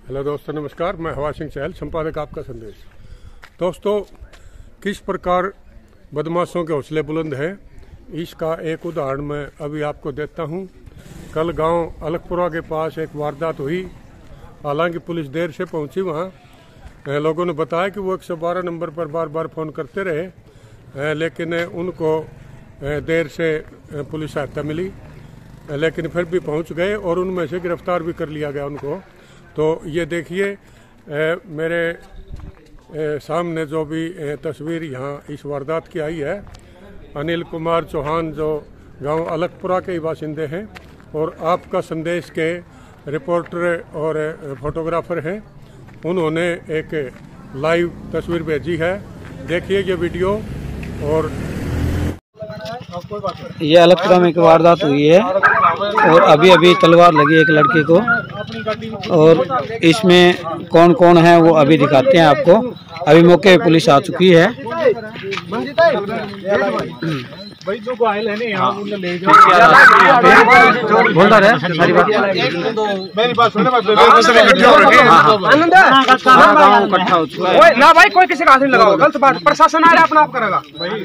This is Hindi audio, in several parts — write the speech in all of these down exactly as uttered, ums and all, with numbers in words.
हेलो दोस्तों, नमस्कार। मैं हवा सिंह चहल, संपादक आपका संदेश। दोस्तों, किस प्रकार बदमाशों के हौसले बुलंद हैं, इसका एक उदाहरण मैं अभी आपको देता हूं। कल गांव अलगपुरा के पास एक वारदात हुई। हालांकि पुलिस देर से पहुंची वहां। लोगों ने बताया कि वो एक सौ बारह नंबर पर बार बार फ़ोन करते रहे, लेकिन उनको देर से पुलिस सहायता मिली, लेकिन फिर भी पहुंच गए और उनमें से गिरफ्तार भी कर लिया गया उनको। तो ये देखिए मेरे ए, सामने जो भी ए, तस्वीर यहाँ इस वारदात की आई है। अनिल कुमार चौहान जो गांव अलगपुरा के ही बाशिंदे हैं और आपका संदेश के रिपोर्टर और फोटोग्राफर हैं। उन्होंने एक लाइव तस्वीर भेजी है, देखिए ये वीडियो। और ये अलगपुरा में एक वारदात हुई है और अभी अभी तलवार लगी एक लड़के को, और इसमें कौन कौन है वो अभी दिखाते हैं आपको। अभी मौके पे पुलिस आ चुकी है। बोलता रहे सारी बात इकट्ठा हो चुका है ना भाई। कोई किसी का हाथ नहीं लगाओ, गलत बात। प्रशासन आ रहा है, अपना आप करेगा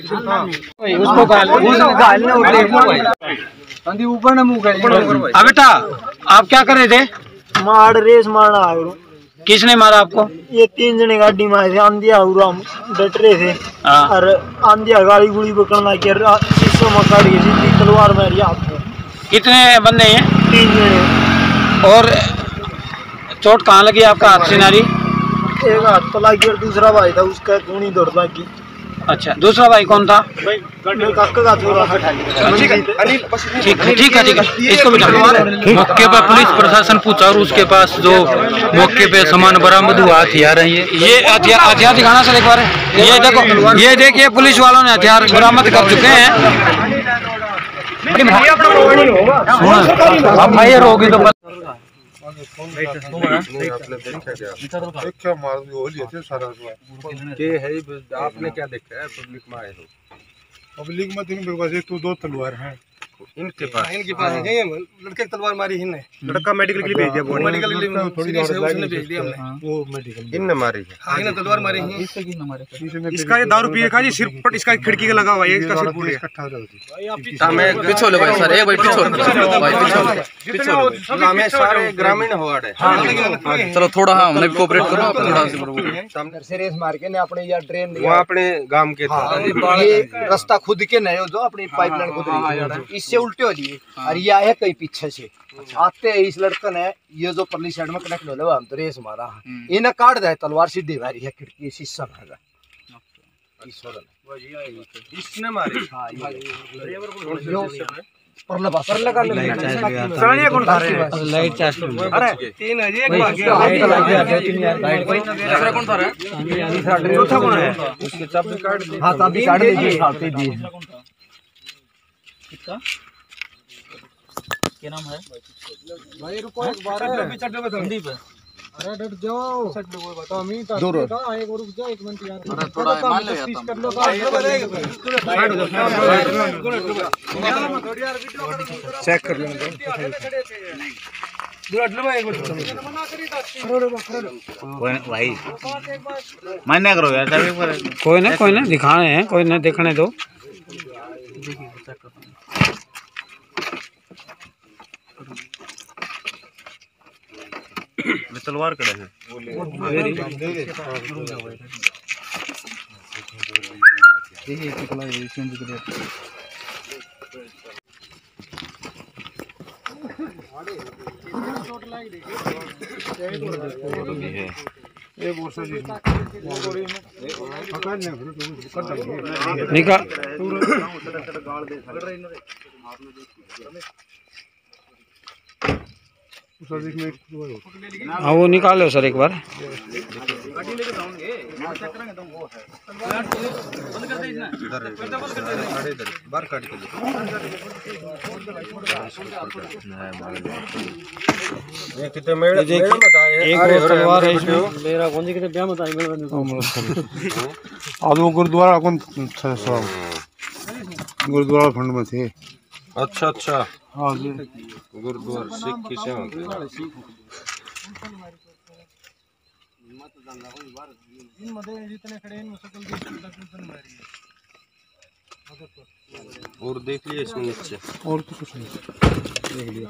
ऊपर न मुँह कर। अब बेटा आप क्या कर रहे थे? मार रेस मारना आ। किसने मारा आपको? ये तीन जने गाड़ी में थे, आंधिया हुआ डट रहे थे और आंधिया गाड़ी गुड़ी पकड़ना के शीशों में काट के सीधी तलवार मारी आपको। कितने बंदे हैं? तीन जने। और चोट कहाँ लगी आपका? हाथ से नारी? एक हाथ तो लगी और दूसरा भाई था उसका खूनी दौड़ लगी। अच्छा, दूसरा भाई कौन था? काका छोरा। ठीक है ठीक है ठीक है, इसको भी मौके पर पुलिस प्रशासन पूछा और उसके पास जो मौके पे सामान बरामद हुआ हथियार है। ये ये हथियार हथियार दिखाना सर एक बार। ये देखो, ये देखिए पुलिस वालों ने हथियार बरामद कर चुके हैं। अब भाई रोगी तो आपने क्या देखा है? पब्लिक में आए हो? पब्लिक में तीन तो दो तलवार हैं इनके पास। इनके पास है लड़के की तलवार मारी इनने। लड़का मेडिकल के लिए भेज दिया, मेडिकल के लिए सीरियस है, उसने भेज दिया हमने। वो मेडिकल इनने मारी है। हां, इनने तलवार मारी है। इससे किसने मारे? इसका ये दारू पिए का जी सिर पर इसका खिड़की के लगा हुआ है, इसका सिर पूरे इकट्ठा हो जाती। हमें पीछे लो भाई सर, ए भाई पीछे भाई पीछे पीछे हमें सारे ग्रामीण वार्ड है। हां चलो थोड़ा, हां हमने कोऑपरेट करो थोड़ा से। सामने से रेस मार के ने अपने या ट्रेन वो अपने गांव के था। ये रास्ता खुद के नए जो अपनी पाइपलाइन खुद रही इससे उल्टे हो लिए और ये आया कहीं पीछे से आते इस लड़के ने ये जो परली साइड में कनेक्ट हो हम तो रेस मारा। इन्हें काट दे तलवार सीधी मारी है, खिड़की शीशा भागा इसने मारी। हां परला पास परला का सानिया कौन खा रहे हैं? Light charge. अरे तीन है जी, एक भाग गया। दूसरा कौन था रे? चौथा कौन है? उसके चाबी काट दी। हां चाबी काट दीजिए, खाते दिए। कितना क्या नाम है भाई? रुको एक बार पीछे चढ़ के हिंदी पे। अरे डट जाओ, सट लो बता मी था एक रुक जा एक मिनट यार। अरे थोड़ा मान ले यार, कर लो चेक कर लो भाई। मान्य करो यार, कोई ना कोई ना दिखाने हैं, कोई ना देखने दो। तलवार कड़े हैं निकाल। हाँ वो निकालो सर एक बार। तलवार है इसमें। मेरा कौन सी कितने ब्याह मत आई आज वो गुरुद्वारा कौन गुरुद्वारा फंड में थे। अच्छा अच्छा हाँ जी गुरुद्वारा सिख की सेवा। और देख लिया इसमें नीचे और तो कुछ नहीं देख लिया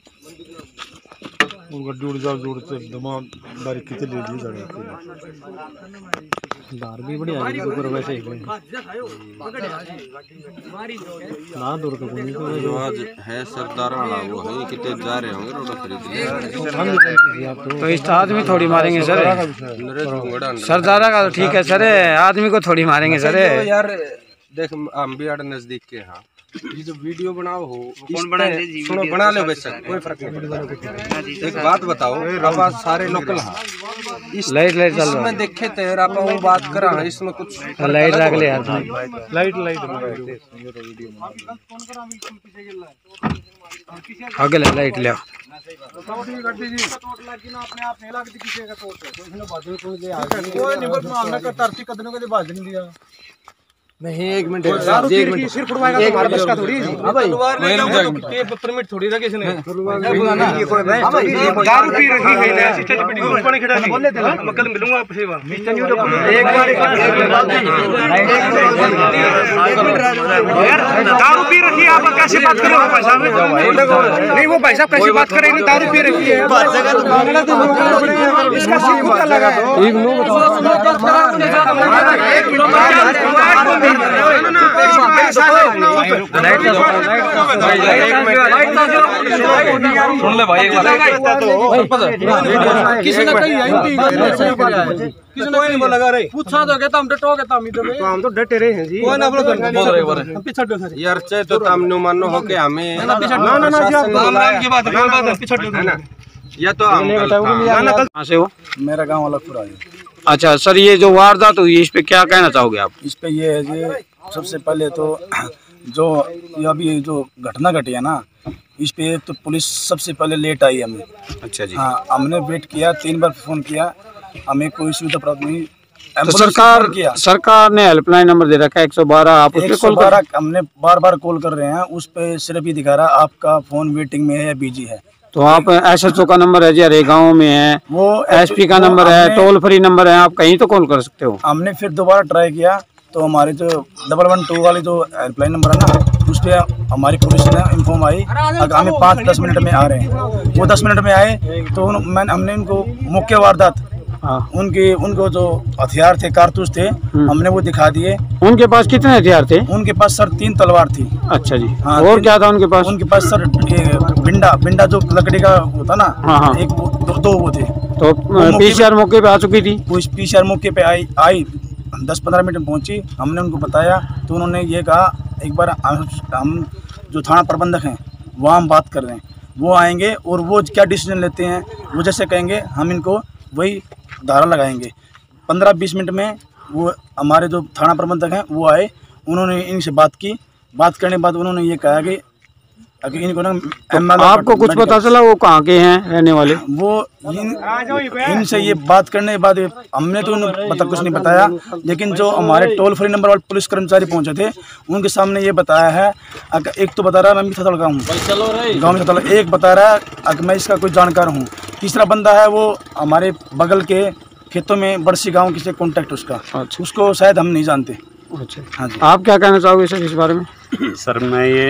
और गड्डी उड़ जा जोड़ से दमा बारीक कितने ले लिए जाने दार भी बढ़िया है ऊपर वैसे ही ना दूर का कोई नहीं जो आज है सरदार वाला वो है कितने जा रहे होंगे रोड खरीद तो इस आदमी थोड़ी मारेंगे सर नरेश भुंगड़ा सरदारा का तो ठीक है सर आदमी को थोड़ी मारेंगे सर यार देख हम भी आड़ नजदीक के हाँ ये जो वीडियो बनाओ हो कौन बना ले जी सुनो बना लो वैसे कोई फर्क नहीं पड़ता। एक बात बताओ अब आज सारे लोकल हाँ इस लाइट लाइट चल रहा इसमें देखे थे आप वो बात करा है इसमें कुछ है लाइट लग ले यार लाइट लाइट आगे ले लाइट ले नहीं एक मिनट एक मिनट सिर्फ उड़वाएगा तो हमारा बस का थोड़ी है हां भाई ये परमिट थोड़ी रखे इसने ये कोई हां भाई दारू पी रही है ना स्टेज पे ऊपर नहीं खड़ा बोल लेते मैं कल मिलूंगा आपसे एक बार एक यार दारू पी रही है आप कैसे बात कर रहे हो भाई साहब नहीं वो भाई साहब कैसे बात कर रहे हैं दारू पी रही है बात जगह तो मामला तो इसका सिर कुत्ता लगा दो एक नो एक मिनट सुन ले भाई एक बार किसी ने कही किसी ने नहीं बोला रे पूछा तो कहता हम डटो कहता हम इधर हम तो डटे रहे हैं जी कोई ना बोलो बोल रहे एक बार हम पीछे हटो सर यार चाहे तो तुम नो मानो हो के हमें ना ना ना जी आप नाम की बात है बात है पीछे हटो ना या तो हम कहां से हो मेरा गांव अलगपुरा है। अच्छा सर ये जो वारदात हुई इस पे क्या कहना चाहोगे आप? इस पे ये है जी सबसे पहले तो जो ये अभी जो घटना घटी है ना इस पे तो पुलिस सबसे पहले लेट आई हमें। अच्छा जी। हाँ हमने वेट किया तीन बार फोन किया हमें कोई सुविधा प्राप्त नहीं। तो सरकार सरकार ने हेल्पलाइन नंबर दे रखा है एक सौ बारह आप उस पे कॉल कर हमने बार बार कॉल कर रहे हैं उस पे सिर्फ ही दिखा रहा आपका फोन वेटिंग में है या बिजी है। तो आप एस एच ओ का नंबर है जी हरे गाँव में है वो एस पी का नंबर है टोल फ्री नंबर है आप कहीं तो कॉल कर सकते हो। हमने फिर दोबारा ट्राई किया तो हमारे जो डबल वन टू वाली जो हेल्पलाइन नंबर है ना उस पर हमारी पुलिस ने इन्फॉर्म आई आगामी पाँच दस मिनट में आ रहे हैं। वो दस मिनट में आए तो मैंने हमने उनको मुख्य वारदात उनके उनको जो हथियार थे कारतूस थे हमने वो दिखा दिए। उनके पास कितने हथियार थे? उनके पास सर तीन तलवार थी। अच्छा जी। हाँ, और क्या था उनके पास? उनके पास सर बिंडा बिंडा जो लकड़ी का होता ना हाँ, हाँ। एक वो, दो, दो वो थे। तो पीसीआर मौके पे आ चुकी थी? वो पीसीआर मौके पे आई आई दस पंद्रह मिनट में पहुंची। हमने उनको बताया तो उन्होंने ये कहा एक बार हम जो थाना प्रबंधक हैं वहाँ हम बात कर रहे हैं वो आएंगे और वो क्या डिसीजन लेते हैं वो जैसे कहेंगे हम इनको वही धारा लगाएंगे। पंद्रह बीस मिनट में वो हमारे जो थाना प्रबंधक हैं वो आए उन्होंने इनसे बात की। बात करने के बाद उन्होंने ये कहा कि अगर इनको ना तो आपको कुछ पता चला वो कहाँ के हैं रहने वाले? वो इन इनसे ये बात करने के बाद हमने तो उन्हें पता कुछ नहीं बताया लेकिन जो हमारे टोल फ्री नंबर वाले पुलिस कर्मचारी पहुंचे थे उनके सामने ये बताया है। अगर एक तो बता रहा है मैं भी थतड़ का हूँ गाँव में थतड़, एक बता रहा है अगर मैं इसका कोई जानकार हूँ। तीसरा बंदा है वो हमारे बगल के खेतों में बड़सी गांव किसी कॉन्टैक्ट उसका अच्छा। उसको शायद हम नहीं जानते। अच्छा हाँ जी। आप क्या कहना चाहोगे सर इस बारे में? सर मैं ये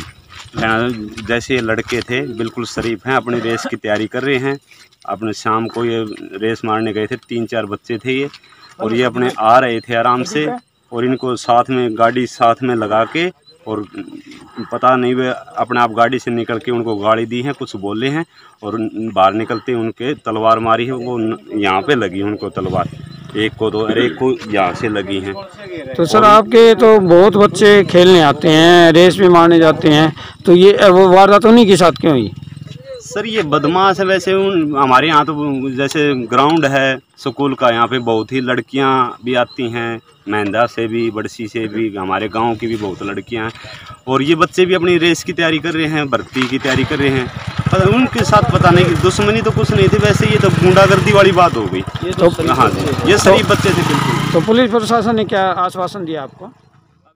जैसे ये लड़के थे बिल्कुल शरीफ हैं अपनी रेस की तैयारी कर रहे हैं। अपने शाम को ये रेस मारने गए थे तीन चार बच्चे थे ये और ये अपने आ रहे थे आराम से और इनको साथ में गाड़ी साथ में लगा के और पता नहीं वे अपने आप गाड़ी से निकल के उनको गाड़ी दी है कुछ बोले हैं और बाहर निकलते उनके तलवार मारी है वो यहाँ पे लगी उनको तलवार एक को तो अरे एक को यहाँ से लगी हैं। तो सर आपके तो बहुत बच्चे खेलने आते हैं रेस भी मारने जाते हैं तो ये वो वारदात उन्हीं के साथ क्यों हुई? सर ये बदमाश है वैसे उन हमारे यहाँ तो जैसे ग्राउंड है स्कूल का यहाँ पे बहुत ही लड़कियाँ भी आती हैं महिंदा से भी बड़सी से भी हमारे गांव की भी बहुत लड़कियाँ हैं और ये बच्चे भी अपनी रेस की तैयारी कर रहे हैं भर्ती की तैयारी कर रहे हैं पर उनके साथ पता नहीं कि दुश्मनी तो कुछ नहीं थी वैसे ये तो गुंडागर्दी वाली बात हो गई। तो हाँ ये सही बच्चे थे बिल्कुल। तो पुलिस प्रशासन ने क्या आश्वासन दिया आपको?